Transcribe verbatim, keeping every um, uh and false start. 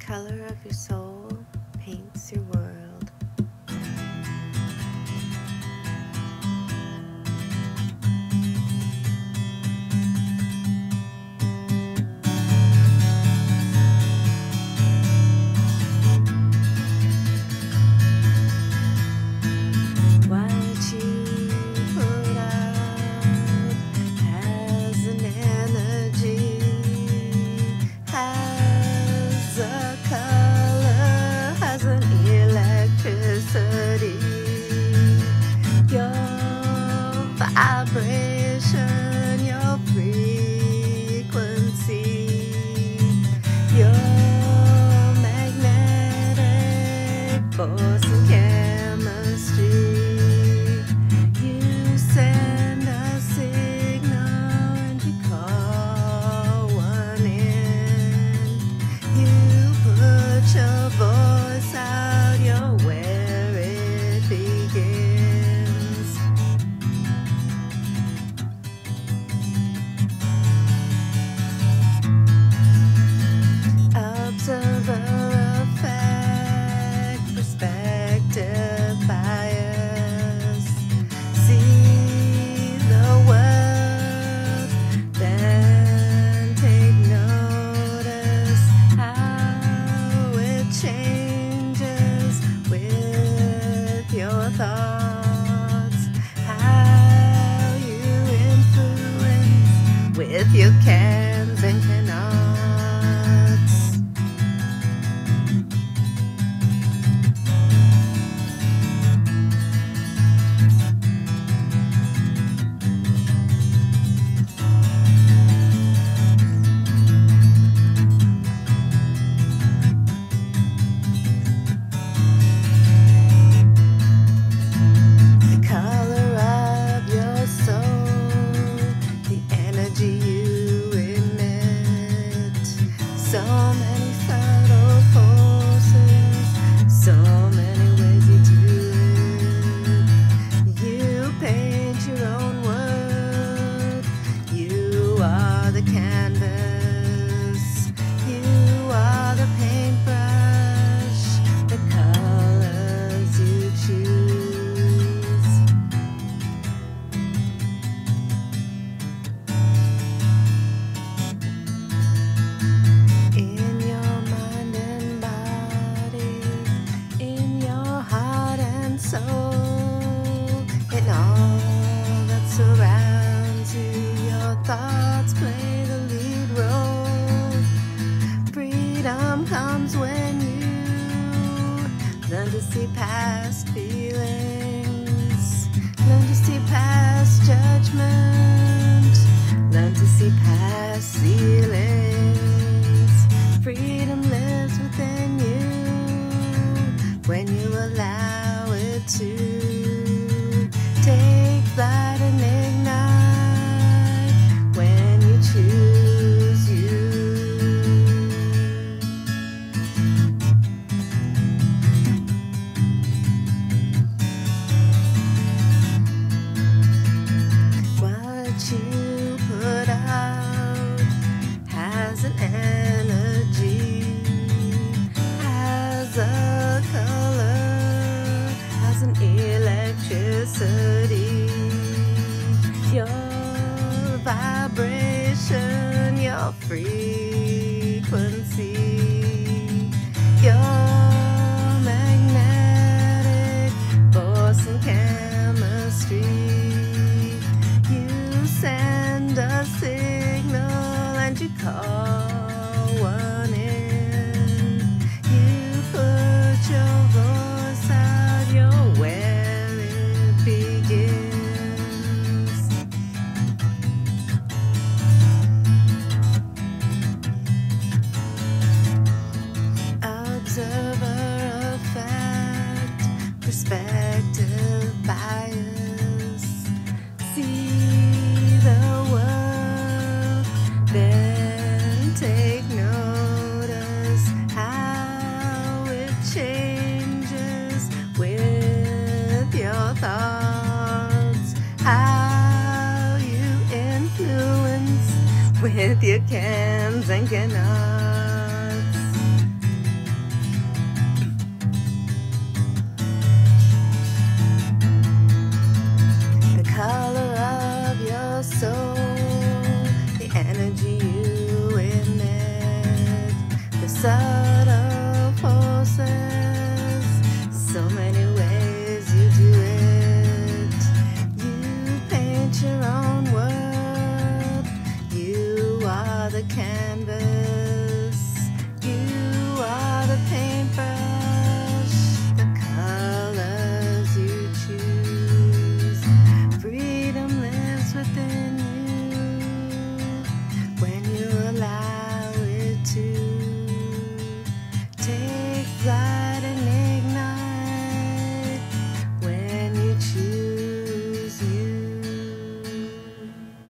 color of your soul paints your world. What you put out has an energy, has a color, has an electricity. Your vibration, your frequency, your magnetic force and chemistry. You send a signal and you call one in. You put your voice out, you're where it begins. Observer effect, perspective bias. See the world, then take notice how it changes with your thoughts, how you influence with your cans and cannot. The color of your soul, the energy you emit. So many subtle forces, so many ways you do it. You paint your own world. You are the canvas. You are the paintbrush, the colors you choose. In your mind and body, in your heart and soul, in all that surrounds you, your thoughts play the lead role. Freedom comes when you learn to see past feelings, learn to see past judgment, learn to see past ceilings. Freedom lives within you when you allow it to take flight and ignite when you choose you. What you put out has an energy, has a color, has an electricity. Your vibration, your frequency, your magnetic force and chemistry. You send a signal and you call one in. You put your voice out, you're where it begins. Observer effect, perspective bias. See the world, then take notice how it changes with your thoughts, how you influence with your cans and cannot. the canvas. You